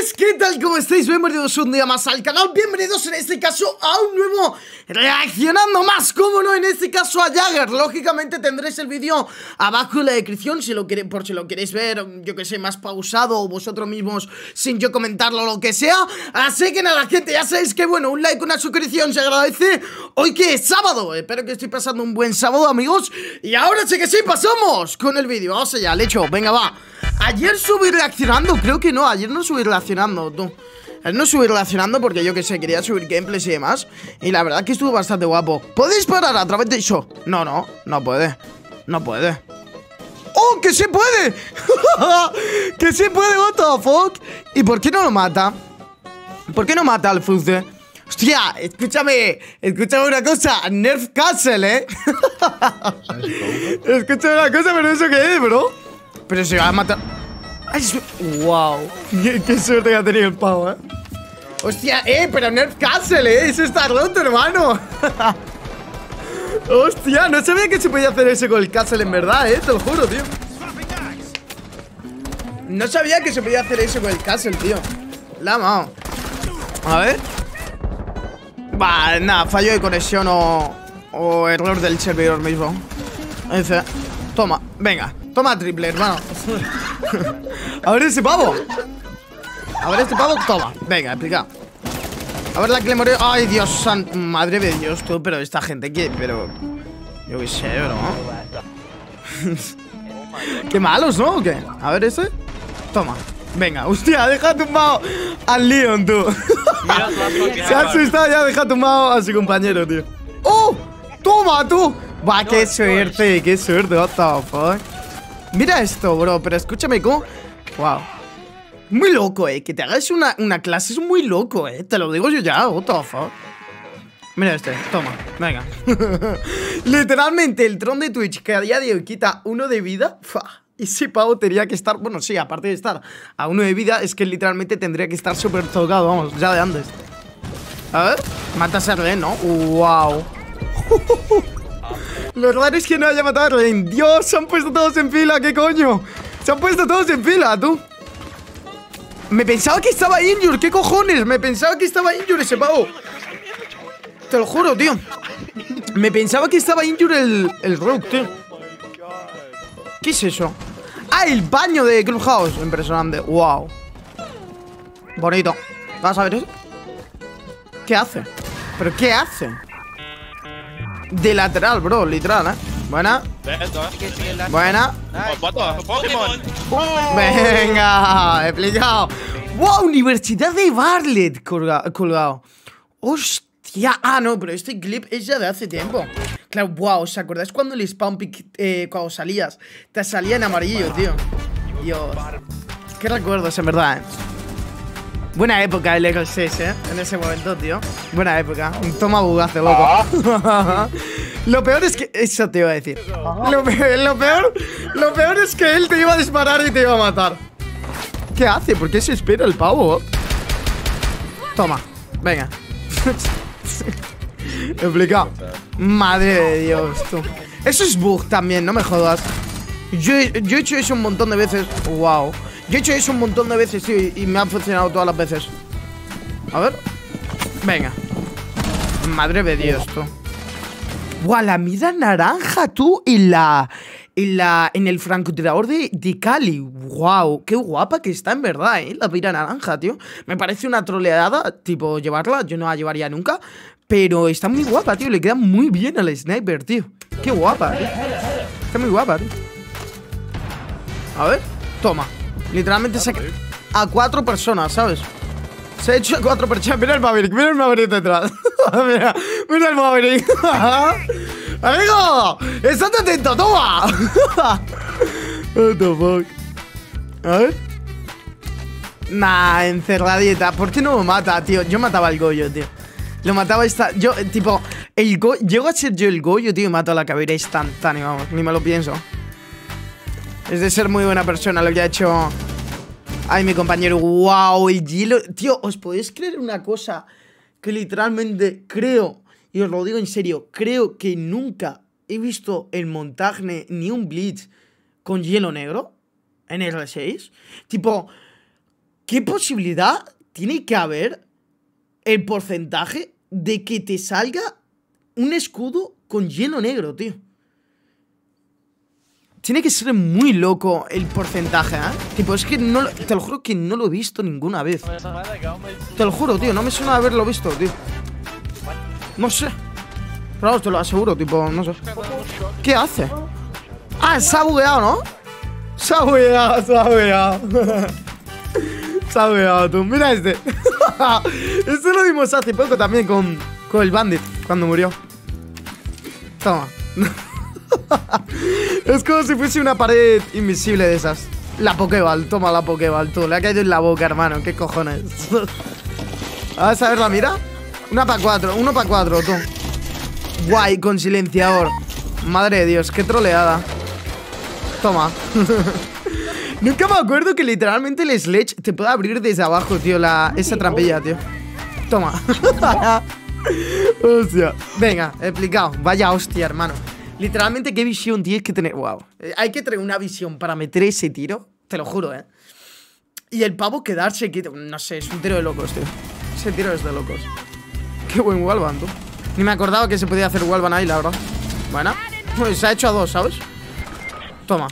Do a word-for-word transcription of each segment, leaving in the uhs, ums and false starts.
Chavales, ¿qué tal? ¿Cómo estáis? Bienvenidos un día más al canal. Bienvenidos en este caso a un nuevo reaccionando más, como no, en este caso a Jagger. Lógicamente tendréis el vídeo abajo en la descripción si lo queréis, por si lo queréis ver, yo que sé, más pausado o vosotros mismos sin yo comentarlo o lo que sea. Así que nada, gente, ya sabéis que bueno, un like, una suscripción se agradece. Hoy que es sábado, espero que estoy pasando un buen sábado, amigos. Y ahora sí que sí, pasamos con el vídeo. Vamos allá, le echo, venga, va. Ayer subí reaccionando, creo que no, ayer no subí reaccionando, tú. Ayer no subí reaccionando porque yo que sé, quería subir gameplays y demás. Y la verdad que estuvo bastante guapo. ¿Podéis parar a través de eso? No, no, no puede. No puede. ¡Oh, que se puede! ¡Que se puede, what the fuck! ¿Y por qué no lo mata? ¿Por qué no mata al Fuzde? Hostia, escúchame, escúchame una cosa, Nerf Castle, ¿eh? Escúchame una cosa, pero ¿eso qué es, bro? Pero se va a matar. Ay, wow. Qué, qué suerte que ha tenido el pavo, eh. Hostia, eh, pero Nerf Castle, eh. Eso está roto, hermano. Hostia, no sabía que se podía hacer eso con el Castle en verdad, eh. Te lo juro, tío. No sabía que se podía hacer eso con el Castle, tío. La mao. A ver. Va, nada, fallo de conexión o, o error del servidor mismo. Ese. Toma, venga. Toma triple, hermano. A ver ese pavo. A ver este pavo, toma. Venga, explica. A ver la que le murió. Ay, Dios santo. Madre de Dios, tú. Pero esta gente que. Pero. Yo qué sé, bro. Qué malos, ¿no? ¿O qué? A ver ese. Toma. Venga, hostia, deja tumbado al Leon, tú. Se ha asustado, ya deja tumbado a su compañero, tío. ¡Oh! ¡Toma, tú! Va, qué suerte, qué suerte, what the fuck. Mira esto, bro, pero escúchame, ¿cómo? Wow. Muy loco, eh, que te hagas una, una clase es muy loco, eh. Te lo digo yo ya, what the fuck. Mira este, toma, venga. Literalmente, el tron de Twitch que a día de hoy quita uno de vida. Fua. Ese pavo tendría que estar, bueno, sí, aparte de estar a uno de vida, es que literalmente tendría que estar súper tocado, vamos, ya de antes. A ver, mata a Serlen, ¿no? Wow. Lo raro es que no haya matado a Serlen. Dios, se han puesto todos en fila, ¿qué coño? Se han puesto todos en fila, tú. Me pensaba que estaba injured, ¿qué cojones? Me pensaba que estaba injured ese pavo. Te lo juro, tío. Me pensaba que estaba injured el, el Rogue, tío. ¿Qué es eso? Ah, el baño de Clubhouse. Impresionante, wow. Bonito. ¿Vas a ver eso? ¿Qué hace? ¿Pero qué hace? De lateral, bro, literal, ¿eh? Buena. Buena. Venga, explicado. ¡Wow! Universidad de Bartlett colgado. Hostia. Ah, no, pero este clip es ya de hace tiempo. Claro, wow, ¿os acordáis cuando el spawn pick, eh, cuando salías, te salía en amarillo, tío? Dios. Qué recuerdos, en verdad, eh. Buena época el Eagle seis, eh. En ese momento, tío. Buena época. Un toma bugazo, loco. Lo peor es que. Eso te iba a decir. Lo peor, lo peor. Lo peor es que él te iba a disparar y te iba a matar. ¿Qué hace? ¿Por qué se espera el pavo? Toma. Venga. Explicado. Madre de Dios, tú. Eso es bug también, no me jodas. Yo, yo he hecho eso un montón de veces. Wow. Yo he hecho eso un montón de veces, tío, y me ha funcionado todas las veces. A ver. Venga. Madre de Dios, tú. Guau, la mira naranja, tú. En la. En la. En el francotirador de, de Cali. Wow, qué guapa que está, en verdad, eh. La mira naranja, tío. Me parece una troleada, tipo, llevarla. Yo no la llevaría nunca. Pero está muy guapa, tío. Le queda muy bien al sniper, tío. Qué guapa, tío. Está muy guapa, tío. A ver. Toma. Literalmente se a cuatro personas, ¿sabes? Se ha hecho a cuatro personas. Mira el Maverick, mira el Maverick detrás. Mira, mira el Maverick. ¡Amigo! ¡Estate atento, toma! What the fuck. A ver. Nah, encerradita. ¿Por qué no lo mata, tío? Yo mataba al Goyo, tío. Lo mataba esta... Yo, tipo... El Go... Llego a ser yo el Goyo, tío, y mato a la cabera instantánea, vamos. Ni me lo pienso. Es de ser muy buena persona lo que ha hecho. Ay, mi compañero. Wow, el hielo. Tío, ¿os podéis creer una cosa? Que literalmente creo, y os lo digo en serio, creo que nunca he visto el montaje ni un blitz con hielo negro en R seis. Tipo, ¿Qué posibilidad tiene que haber el porcentaje de que te salga un escudo con hielo negro, tío? Tiene que ser muy loco el porcentaje, ¿eh? Tipo, es que no, te lo juro que no lo he visto ninguna vez. Te lo juro, tío, no me suena haberlo visto, tío. No sé. Pero te lo aseguro, tipo, no sé. ¿Qué hace? Ah, se ha bugueado, ¿no? Se ha bugueado, se ha bugueado. Se ha bugueado, tú. Mira este. Esto lo vimos hace poco también con, con el Bandit, cuando murió. Toma. Es como si fuese una pared invisible de esas. La Pokéball, toma la Pokéball, tú. Le ha caído en la boca, hermano. ¿Qué cojones? Vamos a ver la mira. Una para cuatro, uno para cuatro, tú. Guay, con silenciador. Madre de Dios, qué troleada. Toma. Nunca me acuerdo que literalmente el Sledge te pueda abrir desde abajo, tío, la, esa trampilla, tío. Toma. Hostia. Venga, explicado. Vaya hostia, hermano. Literalmente, qué visión tienes que tener. Wow. Hay que tener una visión para meter ese tiro. Te lo juro, eh. Y el pavo quedarse quieto. No sé, es un tiro de locos, tío. Ese tiro es de locos. Qué buen wallbang, tú. Ni me acordaba que se podía hacer wallbang ahí, la verdad. Bueno, pues se ha hecho a dos, ¿sabes? Toma.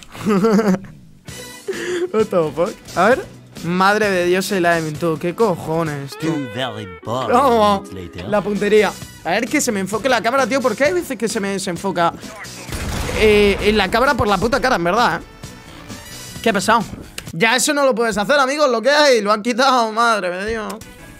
What the fuck? A ver. Madre de Dios, el aiming, tú. ¿Qué cojones, tío? Vamos. La puntería. A ver que se me enfoque la cámara, tío. Porque hay veces que se me desenfoca eh, en la cámara por la puta cara, en verdad, ¿eh? Qué pesado. Ya eso no lo puedes hacer, amigos. Lo que hay, lo han quitado. Madre de Dios.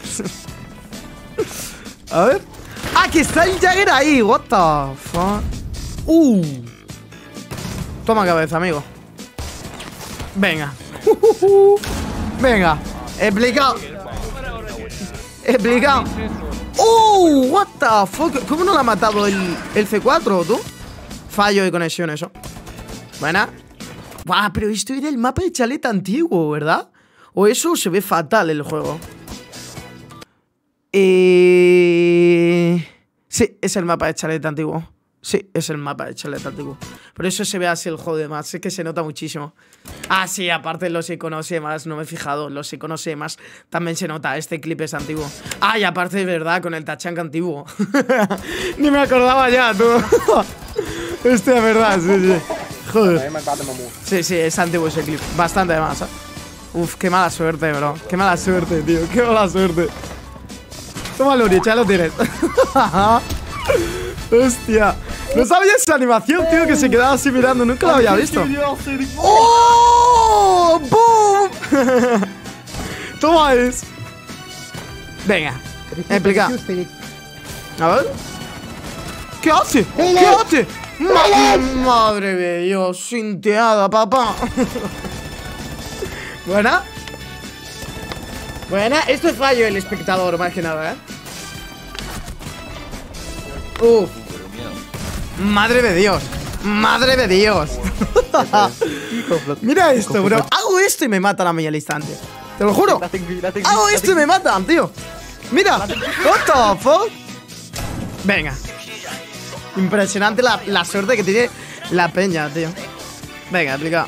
A ver. ¡Ah, que está el Jagger ahí! What the fuck. Uh. Toma cabeza, amigo. Venga. Venga. Explicado. Explicado. ¡Uh! What the fuck. ¿Cómo no lo ha matado el, el C cuatro, tú? Fallo de conexión, eso. Buena. Buah, pero esto era el mapa de chalet antiguo, ¿verdad? O eso se ve fatal el juego. Eh... Sí, es el mapa de chalet antiguo. Sí, es el mapa de chalet antiguo. Por eso se ve así el juego de más. Es que se nota muchísimo. Ah, sí, aparte los iconos y demás. No me he fijado. Los iconos y demás también se nota. Este clip es antiguo. Ah, y aparte es verdad, con el Tachank antiguo. Ni me acordaba ya, tú. Este es verdad, sí, sí. Joder. Sí, sí, es antiguo ese clip. Bastante además, ¿eh? Uf, qué mala suerte, bro. Qué mala suerte, tío. Qué mala suerte. Toma, Luri, ya lo tienes. Hostia. No sabía esa animación, tío, que se quedaba así mirando. Nunca lo había visto. ¡Oh! ¡Boom! Toma es. Venga, explica. A ver. ¿Qué hace? ¿Qué hace? Ma Madre de Dios, sinteada, papá. Buena. Buena. Esto es fallo del espectador, más que nada, ¿eh? Uf. Madre de Dios. Madre de Dios. Mira esto, bro. Hago esto y me matan a mí al instante. Te lo juro. Hago esto y me matan, tío. Mira. What the fuck. Venga. Impresionante la, la suerte que tiene la peña, tío. Venga, explica.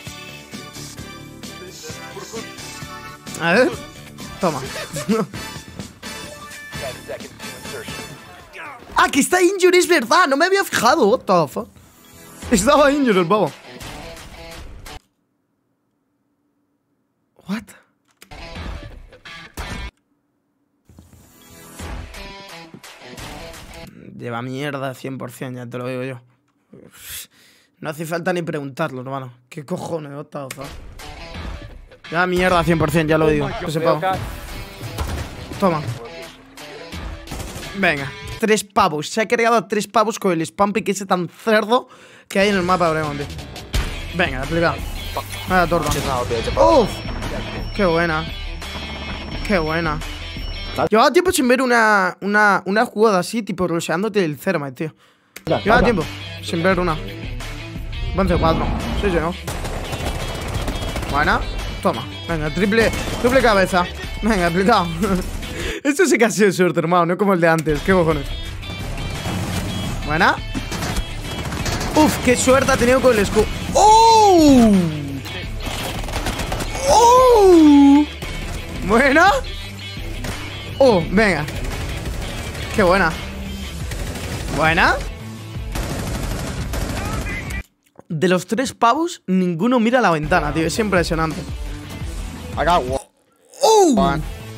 A ver. Toma. Ah, que está injured, es verdad. No me había fijado. What the fuck. Estaba injured el pavo. What? Lleva mierda cien por cien, ya te lo digo yo. No hace falta ni preguntarlo, hermano. ¿Qué cojones? What the fuck? Lleva mierda cien por cien, ya lo digo. Ese pavo. Toma. Venga. Tres pavos. Se ha cargado tres pavos con el spam pick ese tan cerdo que hay en el mapa de Oregon, tío. Venga, explica. Vaya torta. ¡Uf! ¡Qué buena! ¡Qué buena! Llevaba tiempo sin ver una, una, una jugada así, tipo rusheándote el Thermite, tío. Llevaba tiempo sin ver una. Buen C cuatro. Sí, sí, ¿no? Buena. Toma. Venga, triple, triple cabeza. Venga, explicado. Esto sí que ha sido suerte, hermano, no como el de antes. ¿Qué cojones? Buena. Uf, qué suerte ha tenido con el escudo. ¡Oh! ¡Oh! Buena. Oh, venga. Qué buena. Buena. De los tres pavos, ninguno mira la ventana, tío. Es impresionante. I got one. ¡Uh!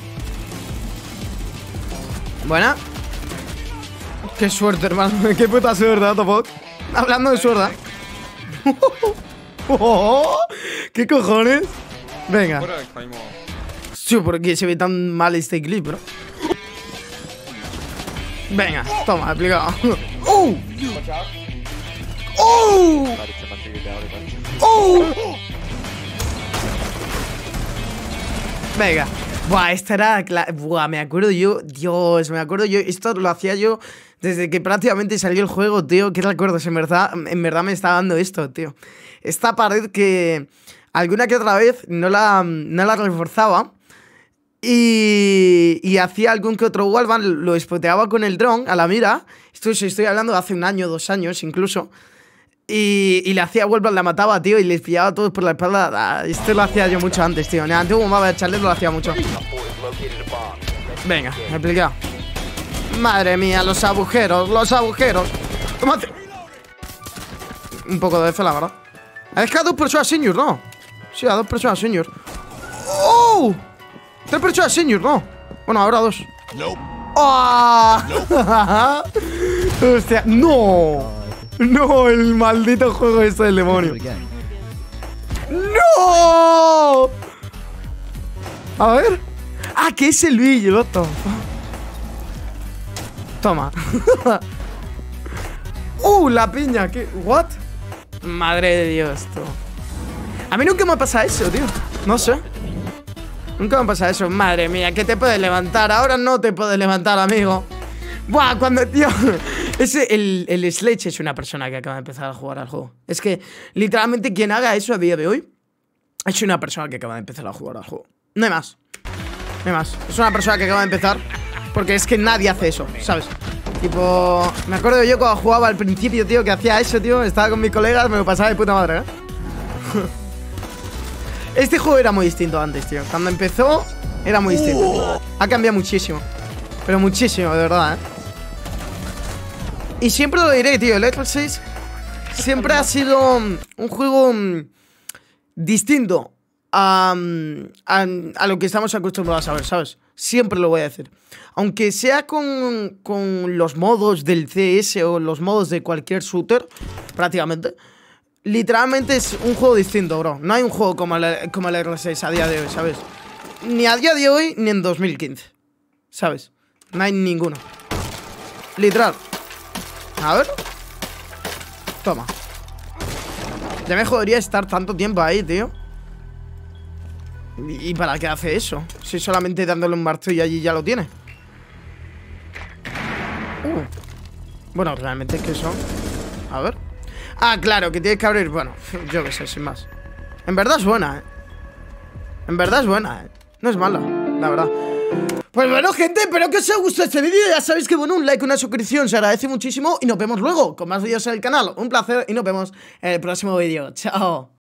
Buena. Qué suerte, hermano. Qué puta suerte, ¿no, Topok? Hablando de suerte. Oh, ¿qué cojones? Venga. Sí, porque se ve tan mal este clip, bro. Venga, toma, aplicado. ¡Uh! ¡Uh! ¡Uh! Venga. Buah, esta era... Buah, me acuerdo yo... Dios, me acuerdo yo... Esto lo hacía yo desde que prácticamente salió el juego, tío. ¿Qué recuerdos? En verdad, en verdad me está dando esto, tío. Esta pared que... Alguna que otra vez no la, no la reforzaba. Y... Y hacía algún que otro wallbang. Lo spoteaba con el dron a la mira. Esto estoy hablando de hace un año, dos años incluso. Y, y le hacía wallbang, la mataba, tío, y les pillaba a todos por la espalda. Esto lo hacía yo mucho antes, tío. En el antiguo mapa de Charles lo hacía mucho. Venga, me he explicado. Madre mía, los agujeros, los agujeros. Tómate. Un poco de F, la verdad. Es que a dos personas senior, ¿no? Sí, a dos personas senior. ¡Oh! Tres personas senior, ¿no? Bueno, ahora dos. ¡Oh! Hostia, ¡no! No, el maldito juego este del demonio. ¡No! A ver. Ah, que es el Luigi, loto. Toma. Uh, la piña. ¿Qué? ¿What? Madre de Dios, tío. A mí nunca me ha pasado eso, tío. No sé. Nunca me ha pasado eso. Madre mía, que te puedes levantar. Ahora no te puedes levantar, amigo. Buah, cuando, tío. Ese, el, el Sledge es una persona que acaba de empezar a jugar al juego. Es que, literalmente, quien haga eso a día de hoy es una persona que acaba de empezar a jugar al juego. No hay más. No hay más. Es una persona que acaba de empezar. Porque es que nadie hace eso, ¿sabes? Tipo, me acuerdo yo cuando jugaba al principio, tío, que hacía eso, tío. Estaba con mis colegas, me lo pasaba de puta madre, ¿eh? Este juego era muy distinto antes, tío. Cuando empezó, era muy distinto. Ha cambiado muchísimo. Pero muchísimo, de verdad, ¿eh? Y siempre lo diré, tío. El Xbox seis siempre ha sido un juego distinto a, a, a lo que estamos acostumbrados a ver, ¿sabes? Siempre lo voy a decir. Aunque sea con, con los modos del C S o los modos de cualquier shooter, prácticamente, literalmente es un juego distinto, bro. No hay un juego como el, como el R seis a día de hoy, ¿sabes? Ni a día de hoy, ni en dos mil quince, ¿sabes? No hay ninguno. Literal. A ver. Toma. Ya me jodería estar tanto tiempo ahí, tío. ¿Y para qué hace eso? Si solamente dándole un martillo allí ya lo tiene. uh. Bueno, realmente es que son... A ver. Ah, claro, que tienes que abrir... Bueno, yo qué sé, sin más. En verdad es buena, eh. En verdad es buena, eh. No es mala, la verdad. Pues bueno, gente, espero que os haya gustado este vídeo. Ya sabéis que, bueno, un like, una suscripción se agradece muchísimo. Y nos vemos luego con más vídeos en el canal. Un placer y nos vemos en el próximo vídeo. Chao.